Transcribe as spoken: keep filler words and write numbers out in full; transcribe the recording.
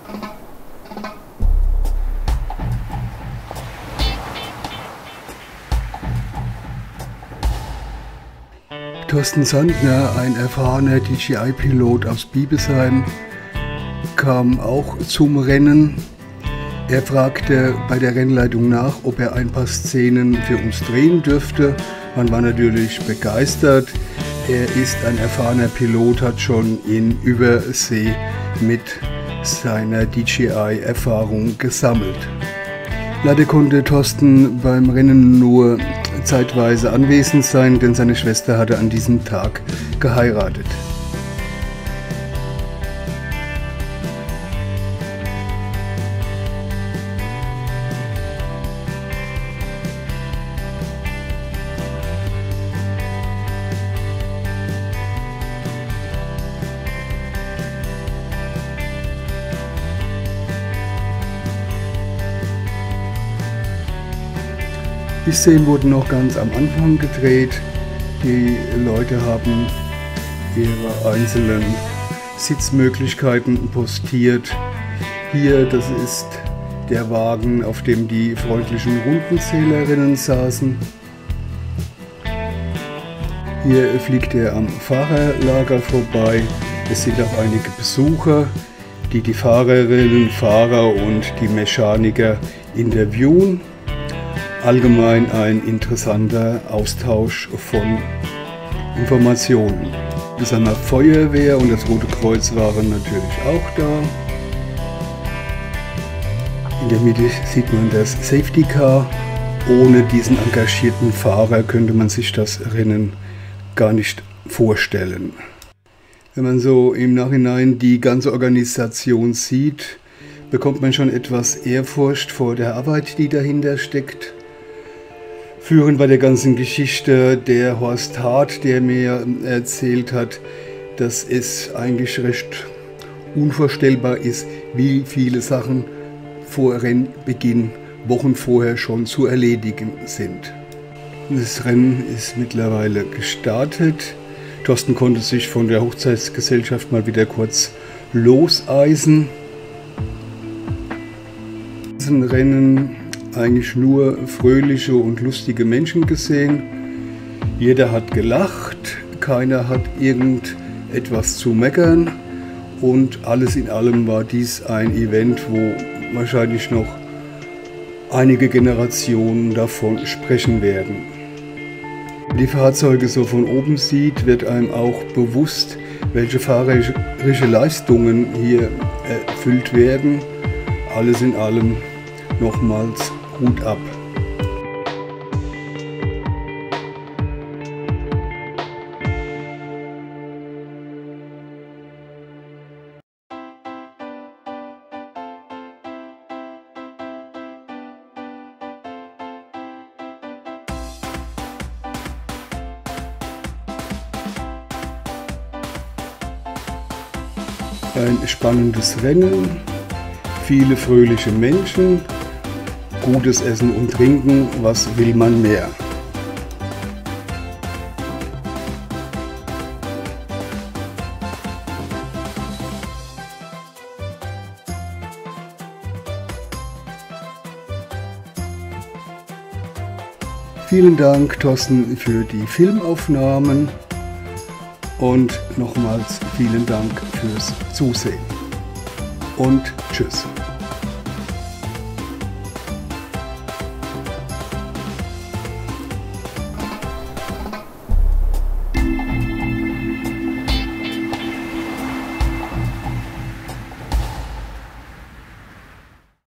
Thorsten Sandner, ein erfahrener D J I-Pilot aus Biebesheim, kam auch zum Rennen. Er fragte bei der Rennleitung nach, ob er ein paar Szenen für uns drehen dürfte. Man war natürlich begeistert. Er ist ein erfahrener Pilot, hat schon in Übersee mit seiner D J I-Erfahrung gesammelt. Leider konnte Thorsten beim Rennen nur zeitweise anwesend sein, denn seine Schwester hatte an diesem Tag geheiratet. Die Szenen wurden noch ganz am Anfang gedreht. Die Leute haben ihre einzelnen Sitzmöglichkeiten postiert. Hier, das ist der Wagen, auf dem die freundlichen Rundenzählerinnen saßen. Hier fliegt er am Fahrerlager vorbei. Es sind auch einige Besucher, die die Fahrerinnen, Fahrer und die Mechaniker interviewen. Allgemein ein interessanter Austausch von Informationen. Die Feuerwehr und das Rote Kreuz waren natürlich auch da. In der Mitte sieht man das Safety Car. Ohne diesen engagierten Fahrer könnte man sich das Rennen gar nicht vorstellen. Wenn man so im Nachhinein die ganze Organisation sieht, bekommt man schon etwas Ehrfurcht vor der Arbeit, die dahinter steckt. Führend bei der ganzen Geschichte der Horst Hart, der mir erzählt hat, dass es eigentlich recht unvorstellbar ist, wie viele Sachen vor Rennbeginn Wochen vorher schon zu erledigen sind. Das Rennen ist mittlerweile gestartet. Thorsten konnte sich von der Hochzeitsgesellschaft mal wieder kurz loseisen. Diesen Rennen eigentlich nur fröhliche und lustige Menschen gesehen. Jeder hat gelacht, keiner hat irgendetwas zu meckern und alles in allem war dies ein Event, wo wahrscheinlich noch einige Generationen davon sprechen werden. Wenn man die Fahrzeuge so von oben sieht, wird einem auch bewusst, welche fahrerische Leistungen hier erfüllt werden. Alles in allem nochmals Hut ab. Ein spannendes Rennen, viele fröhliche Menschen, gutes Essen und Trinken, was will man mehr? Vielen Dank, Thorsten, für die Filmaufnahmen und nochmals vielen Dank fürs Zusehen und tschüss.